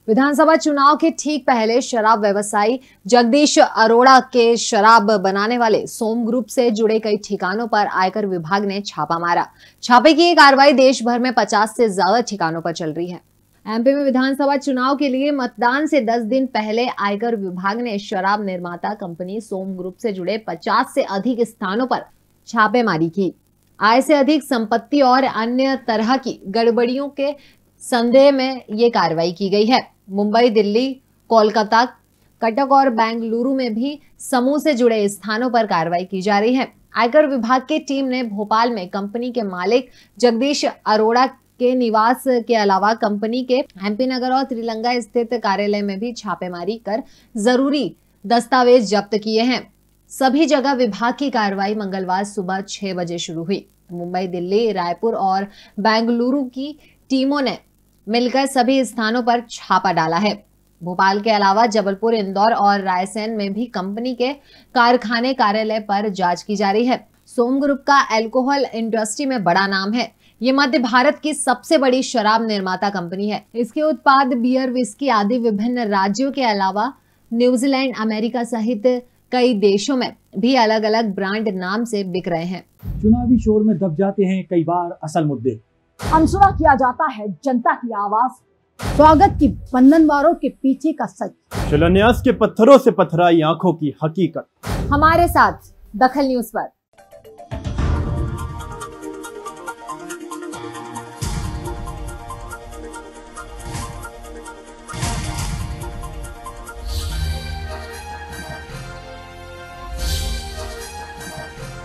विधानसभा चुनाव के ठीक पहले शराब व्यवसायी जगदीश अरोड़ा के शराब बनाने वाले सोम ग्रुप से जुड़े कई ठिकानों पर आयकर विभाग ने छापा मारा। छापे की ये कार्रवाई देश भर में 50 से ज्यादा ठिकानों पर चल रही है। एमपी में विधानसभा चुनाव के लिए मतदान से 10 दिन पहले आयकर विभाग ने शराब निर्माता कंपनी सोम ग्रुप से जुड़े 50 से अधिक स्थानों पर छापेमारी की। आय से अधिक संपत्ति और अन्य तरह की गड़बड़ियों के संदेह में ये कार्रवाई की गई है। मुंबई, दिल्ली, कोलकाता, कटक और बेंगलुरु में भी समूह से जुड़े स्थानों पर कार्रवाई की जा रही है। आयकर विभाग की टीम ने भोपाल में कंपनी के मालिक जगदीश अरोड़ा के निवास के अलावा कंपनी के एमपी नगर और त्रिलंगा स्थित कार्यालय में भी छापेमारी कर जरूरी दस्तावेज जब्त किए हैं। सभी जगह विभाग की कार्रवाई मंगलवार सुबह 6 बजे शुरू हुई। मुंबई, दिल्ली, रायपुर और बेंगलुरु की टीमों ने मिलकर सभी स्थानों पर छापा डाला है। भोपाल के अलावा जबलपुर, इंदौर और रायसेन में भी कंपनी के कारखाने कार्यालय पर जांच की जा रही है। सोम ग्रुप का अल्कोहल इंडस्ट्री में बड़ा नाम है। ये मध्य भारत की सबसे बड़ी शराब निर्माता कंपनी है। इसके उत्पाद बियर, विस्की आदि विभिन्न राज्यों के अलावा न्यूजीलैंड, अमेरिका सहित कई देशों में भी अलग अलग ब्रांड नाम से बिक रहे हैं। चुनावी शोर में दब जाते हैं कई बार असल मुद्दे। अनसुना किया जाता है जनता की आवाज। स्वागत की बंधनवारों के पीछे का सच, शिलान्यास के पत्थरों से पथराई आंखों की हकीकत। हमारे साथ दखल न्यूज पर।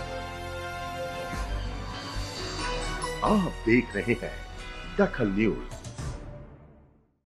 आप देख रहे हैं दखल न्यूज।